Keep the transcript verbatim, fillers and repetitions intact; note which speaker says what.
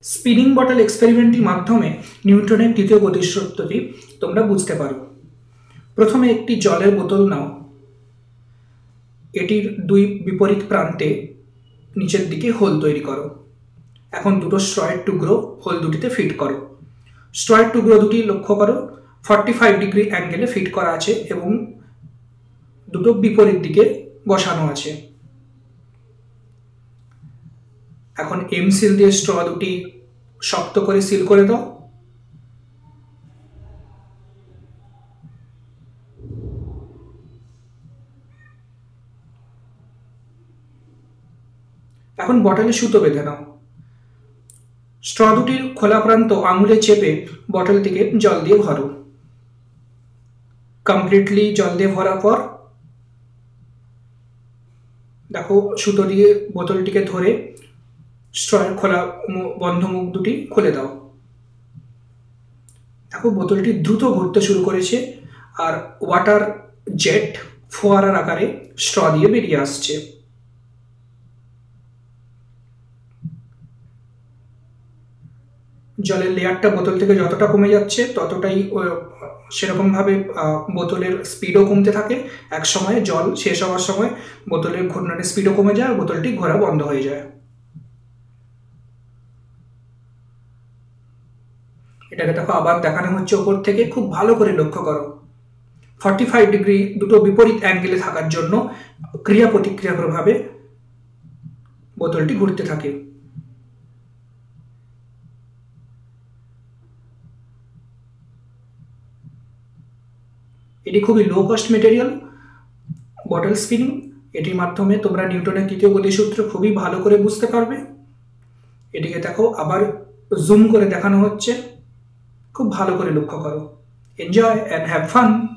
Speaker 1: Spinning bottle এক্সপেরিমেন্টের মাধ্যমে নিউটনের তৃতীয় গতির সূত্রটি তোমরা বুঝতে পারো। প্রথমে একটি জলের বোতল নাও, এটির দুই বিপরীত প্রান্তে নিচের দিকে হোল তৈরি করো। এখন দুটো স্ট্রয়ের টুকরো হোল দুটিতে ফিট করো। স্ট্রয়ের টুকরো দুটি লক্ষ্য করো ফর্টি ফাইভ ডিগ্রি অ্যাঙ্গেলে ফিট করা আছে এবং দুটো বিপরীত দিকে বসানো আছে। এখন এম সিল দিয়ে স্ট্র দুটি শক্ত করে সিল করে দাও। এখন বটলে সুতো বেঁধে নাও। স্ট্র দুটির খোলা প্রান্ত আঙুলে চেপে বটলটিকে জল দিয়ে ভরো। কমপ্লিটলি জল দিয়ে ভরার পর দেখো সুতো দিয়ে বোতলটিকে ধরে স্ট্রয়ের খোলা বন্ধ মুখ দুটি খুলে দাও। দেখো বোতলটি দ্রুত ঘুরতে শুরু করেছে আর ওয়াটার জেট ফোয়ারার আকারে স্ট্র দিয়ে বেরিয়ে আসছে। জলের লেয়ারটা বোতল থেকে যতটা কমে যাচ্ছে ততটাই সেরকমভাবে বোতলের স্পিডও কমতে থাকে। এক সময় জল শেষ হওয়ার সময় বোতলের ঘূর্ণনের স্পিডও কমে যায় আর বোতলটি ঘোরা বন্ধ হয়ে যায়। এটাকে দেখো আবার দেখানো হচ্ছে ওপর থেকে, খুব ভালো করে লক্ষ্য করো। ফর্টি ফাইভ ডিগ্রি দুটো বিপরীত অ্যাঙ্গেলে থাকার জন্য ক্রিয়া প্রতিক্রিয়া প্রভাবে বোতলটি ঘুরতে থাকে। এটি খুবই low cost material bottle spinning. এটির মাধ্যমে তোমরা নিউটনের তৃতীয় গতিসূত্র খুবই ভালো করে বুঝতে পারবে। এটিকে দেখো আবার জুম করে দেখানো হচ্ছে, খুব ভালো করে লক্ষ্য করো। Enjoy and have fun.